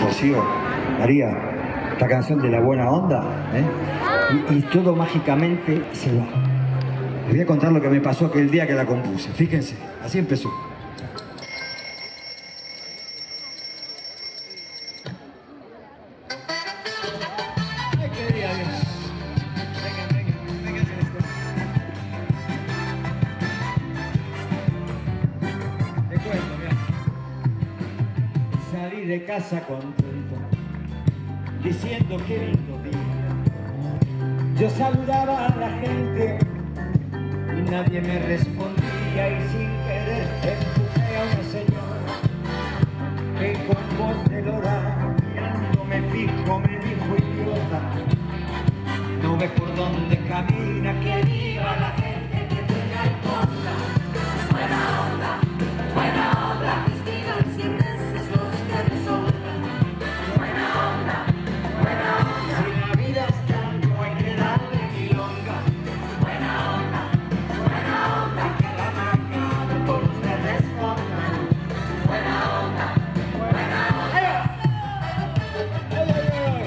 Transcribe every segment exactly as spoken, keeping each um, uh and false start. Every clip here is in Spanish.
Rocío, María, esta canción de la buena onda, ¿eh? y, y todo mágicamente se va. Les voy a contar lo que me pasó aquel día que la compuse. Fíjense, así empezó. Ay, qué día, Dios. Vengan, vengan, vengan. Te cuento, mira. Salí de casa contento, diciendo que lindo día. Yo saludaba a la gente y nadie me respondía, y sin querer empujé a una señora que con voz de lora, mirándome fijo, me dijo: idiota, no ves por dónde camina, que viva la gente que tenga el onda. Buena onda, buena onda, estiran cien veces los que resolvan. Buena onda, buena onda, si la vida es tanto hay que darle milonga. Buena onda, buena onda, que la macabra todos me respondan. Buena onda, buena onda. ¡Ay, ay, ay, ay!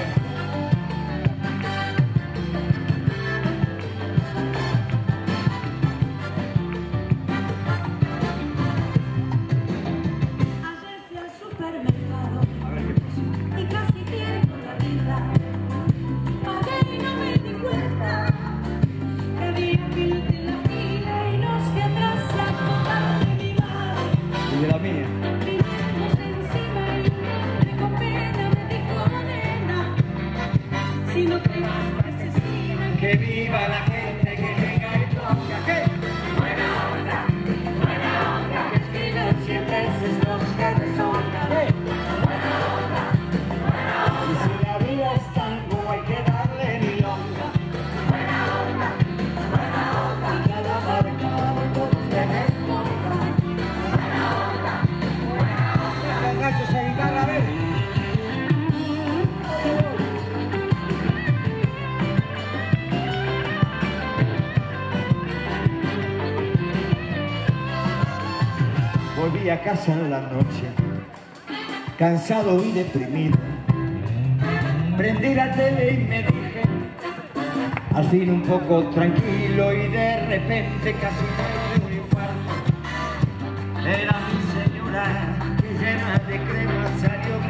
Ayer fui al supermercado A ver qué pasó. y casi pierdo la vida. Pagué y no me di cuenta que había gente en la fila y los de atrás se acordaron de mi madre. Y de la mía. Vinimos encima y un hombre con pena me dijo: nena, si no te vas te asesinan. Que viva la gente que tenga el toque. ¿Qué? Buena onda, buena onda, que escriben cien veces los que resolvan. Buena onda, buena Y onda, si la vida es tango hay que darle milonga. buena onda, buena onda, Y cada marcado todos me respondan. buena onda, buena onda. Los gachos a guitarra, a ver. Volví a casa en la noche, cansado y deprimido. Prendí la tele y me dije, al fin un poco tranquilo, y de repente casi me dio un infarto. Era mi señora que llena de crema salió